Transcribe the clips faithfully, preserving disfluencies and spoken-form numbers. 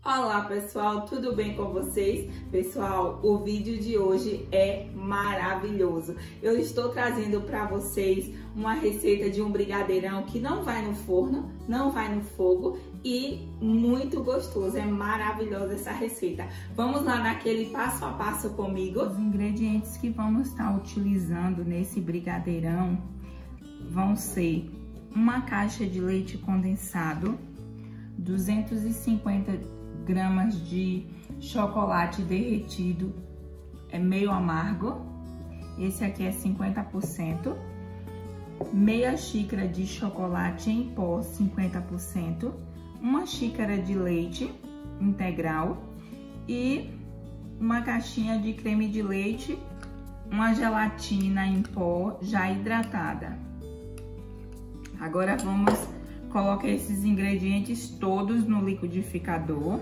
Olá pessoal, tudo bem com vocês? Pessoal, o vídeo de hoje é maravilhoso. Eu estou trazendo para vocês uma receita de um brigadeirão que não vai no forno, não vai no fogo e muito gostoso. É maravilhosa essa receita. Vamos lá naquele passo a passo comigo. Os ingredientes que vamos estar utilizando nesse brigadeirão vão ser uma caixa de leite condensado, duzentos e cinquenta gramas de chocolate derretido, é meio amargo, esse aqui é cinquenta por cento, meia xícara de chocolate em pó, cinquenta por cento, uma xícara de leite integral e uma caixinha de creme de leite, uma gelatina em pó já hidratada. Agora vamos colocar esses ingredientes todos no liquidificador.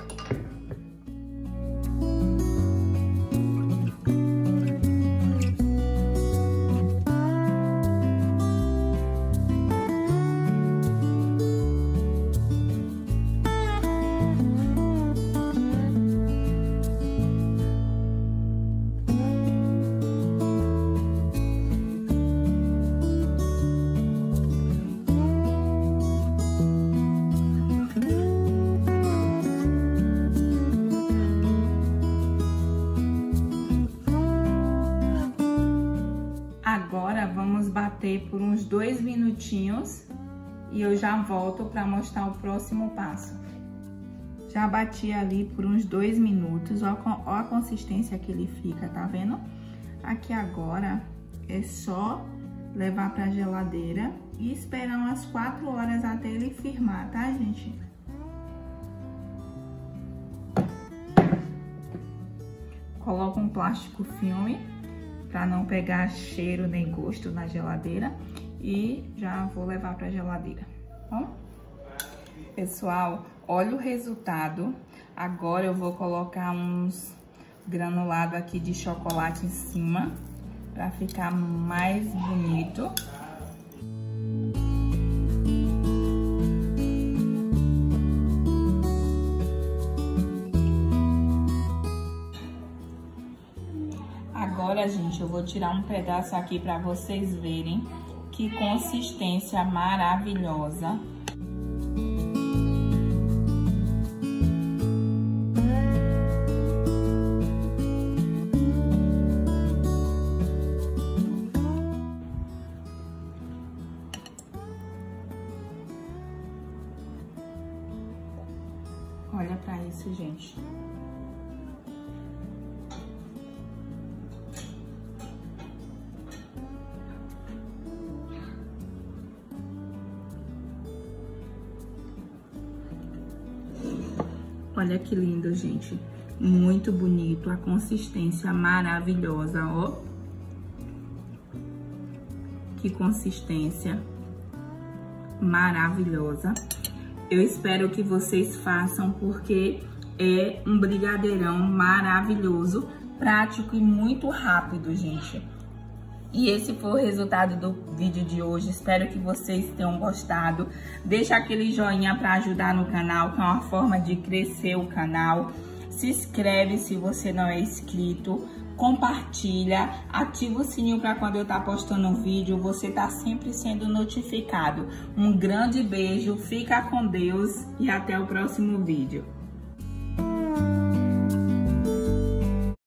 Agora vamos bater por uns dois minutinhos e eu já volto para mostrar o próximo passo. Já bati ali por uns dois minutos, ó, ó a consistência que ele fica, tá vendo? Aqui agora é só levar para a geladeira e esperar umas quatro horas até ele firmar, tá, gente? Coloca um plástico filme para não pegar cheiro nem gosto na geladeira e já vou levar para a geladeira, tá bom? Pessoal, olha o resultado. Agora eu vou colocar uns granulados aqui de chocolate em cima para ficar mais bonito. Agora, gente, eu vou tirar um pedaço aqui para vocês verem que consistência maravilhosa. Olha para isso, gente. Olha que lindo, gente. Muito bonito, a consistência maravilhosa, ó. Que consistência maravilhosa. Eu espero que vocês façam porque é um brigadeirão maravilhoso, prático e muito rápido, gente. E esse foi o resultado do vídeo de hoje. Espero que vocês tenham gostado. Deixa aquele joinha para ajudar no canal, que é uma forma de crescer o canal. Se inscreve se você não é inscrito. Compartilha, ativa o sininho para quando eu estar postando um vídeo, você tá sempre sendo notificado. Um grande beijo, fica com Deus e até o próximo vídeo.